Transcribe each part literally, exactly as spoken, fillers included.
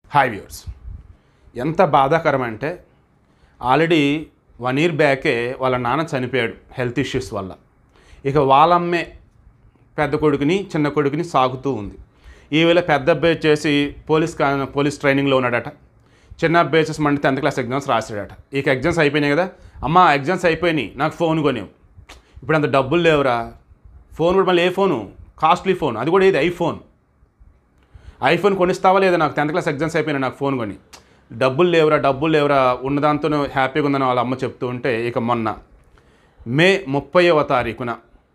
Hi viewers, ఎంత బాధాకరం అంటే ఆల్రెడీ వన్ ఇయర్ బ్యాకే వాళ్ళ నాన్న చనిపోయాడు హెల్త్ ఇష్యూస్ వల్ల. ఇక వాళ్ళమ్మే పెద్ద కొడుకుని చిన్న కొడుకుని సాగుతూ ఉంది. ఈవేళ పెద్ద అబ్బాయి వచ్చేసి పోలీస్ కా పోలీస్ ట్రైనింగ్లో ఉన్నాడట. చిన్న అబ్బాయి వచ్చేసి మన టెన్త్ క్లాస్ ఎగ్జామ్స్ రాశాడట. ఇక ఎగ్జామ్స్ అయిపోయినాయి కదా, అమ్మ ఎగ్జామ్స్ అయిపోయినాయి, నాకు ఫోన్ కొనేవు. ఇప్పుడు అంత డబ్బులు లేవురా, ఫోన్ కూడా మళ్ళీ ఏ ఫోను, కాస్ట్లీ ఫోన్, అది కూడా ఏది ఐఫోన్. ఐఫోన్ కొనిస్తావా లేదా, నాకు టెన్త్ క్లాస్ ఎగ్జామ్స్ అయిపోయినా నాకు ఫోన్ కొని. డబ్బులు లేవురా డబ్బులు లేవురా ఉన్నదాంతో హ్యాపీగా ఉందని వాళ్ళ అమ్మ చెప్తూ ఉంటే, ఇక మొన్న మే ముప్పైవ తారీఖున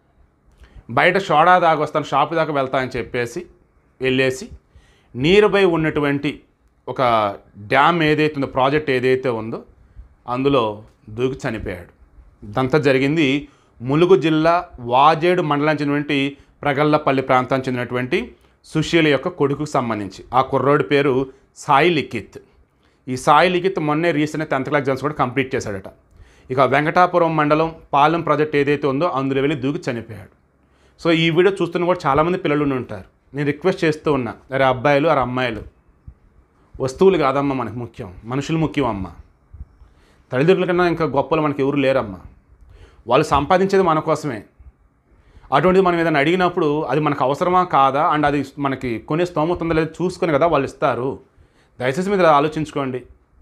బయట సోడా దాకా వస్తాను, షాప్ దాకా వెళ్తా అని చెప్పేసి వెళ్ళేసి నియర్ బై ఉన్నటువంటి ఒక డ్యామ్ ఏదైతే ఉందో, ప్రాజెక్ట్ ఏదైతే ఉందో అందులో దూకి చనిపోయాడు. ఇదంతా జరిగింది ములుగు జిల్లా వాజేడు మండలం చెందినటువంటి ప్రగల్లపల్లి ప్రాంతానికి చెందినటువంటి సుశీల యొక్క కొడుకుకు సంబంధించి. ఆ కుర్రోడి పేరు సాయి లిఖిత్. ఈ సాయి లిఖిత్ మొన్నే రీసెంట్ టెన్త్ క్లాస్ ఎగ్జామ్స్ కూడా కంప్లీట్ చేశాడట. ఇక వెంకటాపురం మండలం పాలెం ప్రాజెక్ట్ ఏదైతే ఉందో అందులో వెళ్ళి దూకి చనిపోయాడు. సో ఈ వీడియో చూస్తున్న కూడా చాలామంది పిల్లలు ఉంటారు. నేను రిక్వెస్ట్ చేస్తూ ఉన్నా, అరే అబ్బాయిలు అరే అమ్మాయిలు, వస్తువులు కాదమ్మా మనకు ముఖ్యం, మనుషులు ముఖ్యం అమ్మ. తల్లిదండ్రుల కన్నా ఇంకా గొప్పలు మనకి ఎవరు లేరమ్మా. వాళ్ళు సంపాదించేది మన కోసమే. అటువంటిది మనం ఏదైనా అడిగినప్పుడు అది మనకు అవసరమా కాదా, అండ్ అది మనకి కొనే స్తోమత ఉందా లేదా చూసుకొని కదా వాళ్ళు ఇస్తారు. దయచేసి మీద ఆలోచించుకోండి.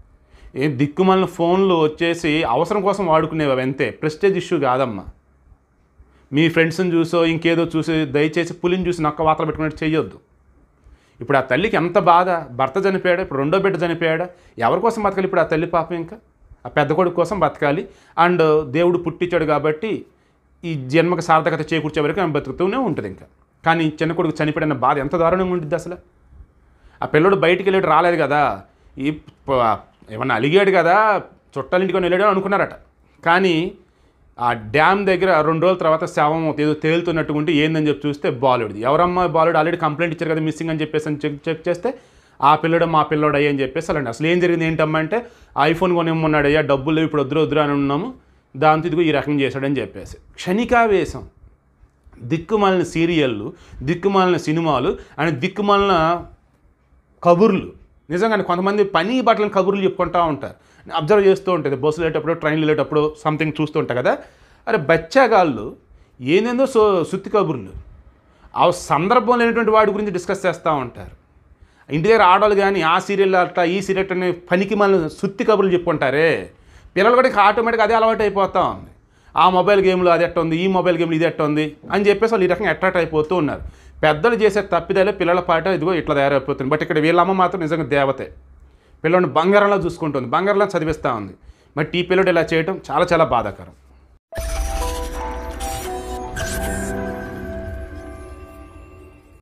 ఏ దిక్కుమాలిన ఫోన్లు వచ్చేసి అవసరం కోసం వాడుకునేవి అంతే, ప్రెస్టేజ్ ఇష్యూ కాదమ్మా. మీ ఫ్రెండ్స్ని చూసో ఇంకేదో చూసి దయచేసి పులిని చూసి నొక్క వాతలు పెట్టుకున్నట్టు చేయొద్దు. ఇప్పుడు ఆ తల్లికి ఎంత బాధ, భర్త చనిపోయాడు, ఇప్పుడు రెండో బిడ్డ చనిపోయాడా, ఎవరి కోసం బతకాలి ఇప్పుడు ఆ తల్లి పాపం? ఇంకా ఆ పెద్ద కొడుకు కోసం బతకాలి. అండ్ దేవుడు పుట్టించాడు కాబట్టి ఈ జన్మకు సార్థకత చేకూర్చే వరకు ఆమె బతుకుతూనే ఉంటుంది ఇంకా. కానీ చిన్న కొడుకు చనిపోయిన బాధ ఎంత దారుణంగా ఉంటుంది అసలు. ఆ పిల్లడు బయటికి వెళ్ళాడు, రాలేదు కదా, ఈ ఏమన్నా అలిగాడు కదా, చుట్టాలింటికి వెళ్ళాడు అనుకున్నారట. కానీ ఆ డ్యామ్ దగ్గర రెండు రోజుల తర్వాత శవం ఏదో తేలుతున్నట్టు ఉంటే ఏందని చెప్పి చూస్తే బాలుడిది. ఎవరమ్మా బాలుడు, ఆల్రెడీ కంప్లైంట్ ఇచ్చారు కదా మిస్సింగ్ అని చెప్పేసి అని చెక్ చెక్ చేస్తే ఆ పిల్లడు మా పిల్లడు అయ్యని చెప్పేసి అలాంటి. అసలు ఏం జరిగింది ఏంటమ్మా అంటే, ఐఫోన్ కొనిమ్మన్నాడు అయ్యా, డబ్బులు ఇప్పుడు వద్దురు వద్దురు అని ఉన్నాము, దాంతో ఇదిగో ఈ రకం చేశాడని చెప్పేసి. క్షణికావేశం, దిక్కుమాలిన సీరియళ్ళు, దిక్కుమాలిన సినిమాలు అండ్ దిక్కుమాలిన కబుర్లు. నిజంగానే కొంతమంది పని బట్టలను కబుర్లు చెప్పుకుంటూ ఉంటారు. అబ్జర్వ్ చేస్తూ ఉంటుంది, బస్సులు వెళ్ళేటప్పుడు ట్రైన్లు వెళ్ళేటప్పుడు సంథింగ్ చూస్తూ ఉంటాయి కదా. అరే బచ్చాగాళ్ళు ఏందేందో సో సుత్తి కబుర్లు, ఆ సందర్భం లేనటువంటి వాడి గురించి డిస్కస్ చేస్తూ ఉంటారు. ఇంటి దగ్గర ఆడవాళ్ళు కానీ ఆ సీరియల్ అట్లా ఈ సీరియల్ అని పనికి మళ్ళీ సుత్తి కబుర్లు చెప్పుకుంటారే, పిల్లలు కూడా ఆటోమేటిక్గా అదే అలవాటు అయిపోతూ ఉంది. ఆ మొబైల్ గేమ్లో అది ఎట్ట ఉంది, ఈ మొబైల్ గేమ్లో ఇది ఎట్ట ఉంది అని చెప్పేసి వాళ్ళు ఈ రకంగా అట్రాక్ట్ అయిపోతూ ఉన్నారు. పెద్దలు చేసే తప్పిదాలే పిల్లల పాట ఇదిగో ఇట్లా తయారైపోతుంది. బట్ ఇక్కడ వీళ్ళమ్మ మాత్రం నిజంగా దేవతే, పిల్లల్ని బంగారంలో చూసుకుంటుంది, బంగారంలో చదివిస్తూ ఉంది. బట్ ఈ పిల్లడు ఇలా చేయడం చాలా చాలా బాధాకరం.